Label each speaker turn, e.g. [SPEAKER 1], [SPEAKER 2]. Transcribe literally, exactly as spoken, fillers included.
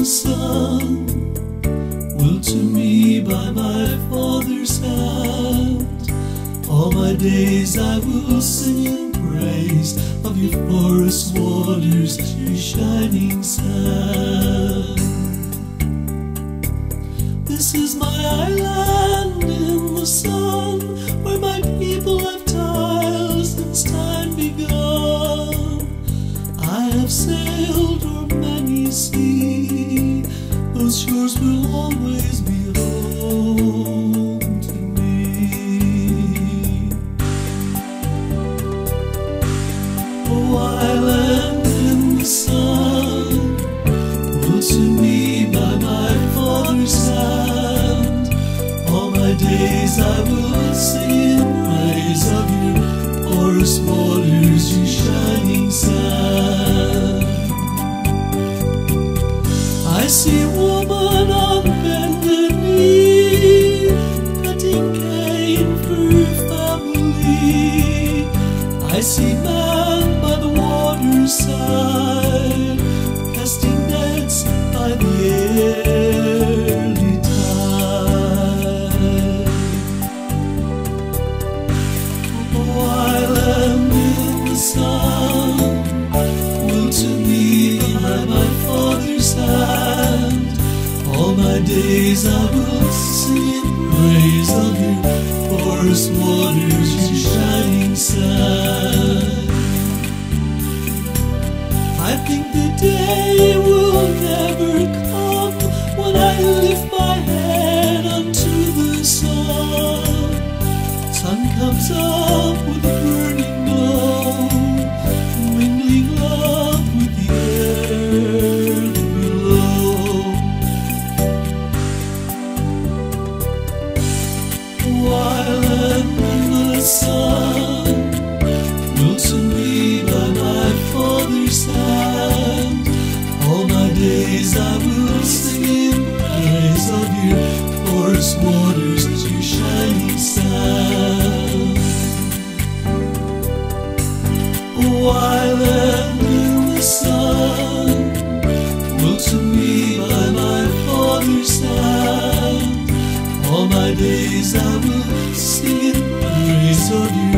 [SPEAKER 1] sun, willed to me by my Father's hand. All my days I will sing in praise of your forest waters, your shining sun. This is my island in the sun, where my people have toiled since time begun. I have sailed o'er many sea, those shores will always be home to me. Oh, island in the sun, willed to me by my Father's hand. All my days I will sing in praise of your forest waters, your shining sun. I see a woman on bended knee, cutting cane for her family. I see man by the water's side, casting nets by the early tide. Oh, island in the sun, willed to me by my Father's hand. All my days I will sing in praise of your forest waters, your shining sun. I think the day will never come when I lift my head unto the sun. Sun comes up with a burning glow, mingling love with the earth below. Oh, island in the sun, willed to me by my Father's hand. All my days I will sing in praise of your forest waters, your shining sun. Oh, island in the sun, willed to me by my Father's hand. All my days I will sing in praise of your